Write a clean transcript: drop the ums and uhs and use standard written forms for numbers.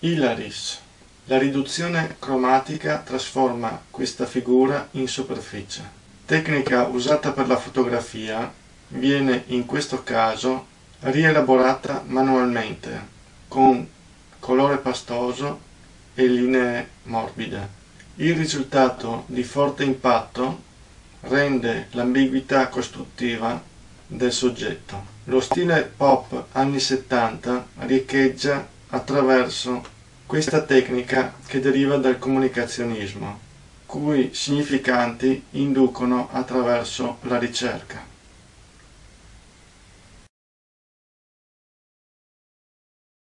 Hilaris. La riduzione cromatica trasforma questa figura in superficie. Tecnica usata per la fotografia, viene in questo caso rielaborata manualmente con colore pastoso e linee morbide. Il risultato di forte impatto rende l'ambiguità costruttiva del soggetto. Lo stile pop anni 70 riecheggia attraverso questa tecnica che deriva dal comunicazionismo, cui significanti inducono attraverso la ricerca.